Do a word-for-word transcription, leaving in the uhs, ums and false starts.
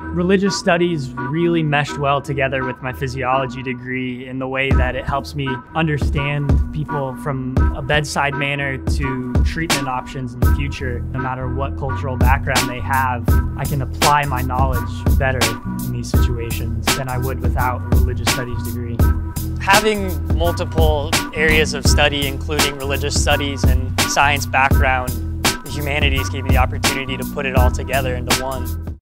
Religious studies really meshed well together with my physiology degree in the way that it helps me understand people from a bedside manner to treatment options in the future. No matter what cultural background they have, I can apply my knowledge better in these situations than I would without a religious studies degree. Having multiple areas of study, including religious studies and science background, the humanities gave me the opportunity to put it all together into one.